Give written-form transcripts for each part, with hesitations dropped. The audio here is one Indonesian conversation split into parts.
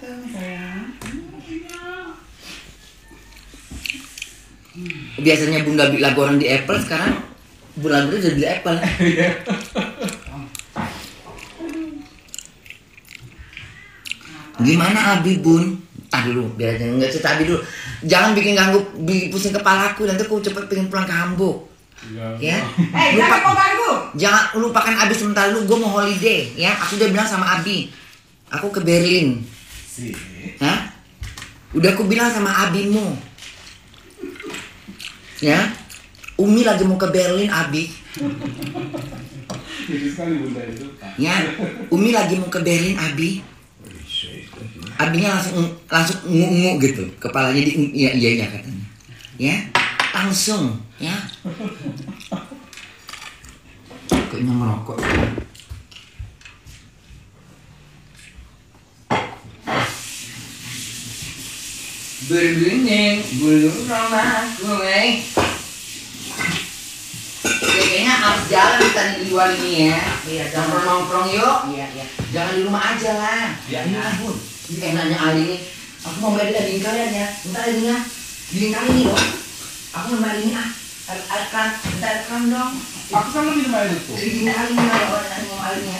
Biasanya Bunda beli lagu orang di Apple, sekarang Bunda udah beli Apple. Gimana Abi Bun? Dulu, biar aja nggak cerita Abi dulu. Jangan bikin ganggu, pusing kepalaku. Nanti aku cepet pengen pulang ke Hamburg. Ya. Jangan lupakan Abi sebentar dulu. Gue mau holiday. Ya, aku udah bilang sama Abi. Aku ke Berlin. Hah? Udah aku bilang sama abimu. Ya, Umi lagi mau ke Berlin, Abi. Ya, Umi lagi mau ke Berlin, Abi. Abinya langsung ngu gitu, kepalanya iya katanya. Ya, langsung, ya. Kayaknya ngerokok. Berbunyi belum rumahku, kayaknya harus jalan kita di luar ini ya. Iya, jangan nongkrong yuk. Iya. Jangan di rumah aja lah. Iya, Bun. Ini enaknya Ali ini. Aku mau beli daging kalian ya. Bentar lagi ya. Daging kali ini dong. Aku mau beli ini air kran dong. Aku kan mau minum air itu. Daging kali ini orang mau airnya.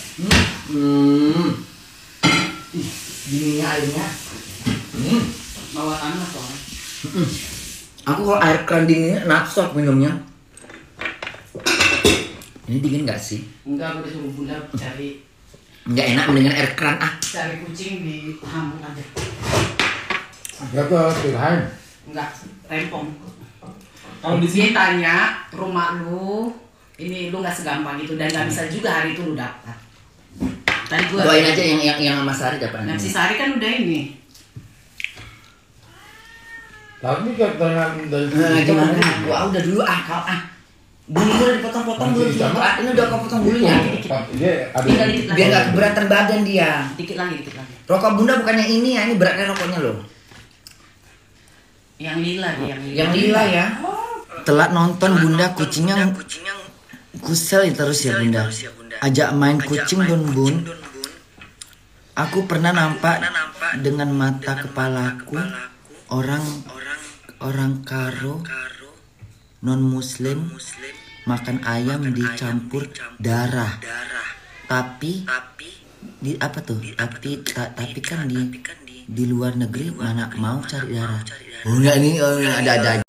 Dinginnya airnya. Bawa anak soalnya. Aku kalau air kran dingin nafsu aku minumnya. Ini dingin gak sih? Enggak, aku disuruh Bunda cari. Enggak enak mendingan air kran Cari kucing di Hamburg aja. Ada tuh pilihan. Enggak, rempong. Kalau di sini tanya rumah lu, ini lu nggak segampang itu dan nggak bisa juga hari itu lu dapat. Tadi gua doain aja yang sama Sari dapat. Nah, si Sari kan udah ini. Tapi katanya dari Gimana? Gua udah dulu kau bulu udah dipotong-potong dulu. Ini udah kau potong bulunya. Dia ada Dikit lagi. Biar nggak keberatan badan dia. Dikit lagi. Rokok Bunda bukannya ini ya, ini beratnya rokoknya loh. Yang lila dia, Yang lila ya. Telat nonton Bunda, kucingnya kusel terus ya Bunda. Ajak main kucing dong Bun. Aku pernah nampak dengan mata kepalaku orang karo non muslim makan ayam dicampur darah. Tapi di apa tuh? Tapi kan di luar negeri mana mau cari darah. Oh enggak, ini ada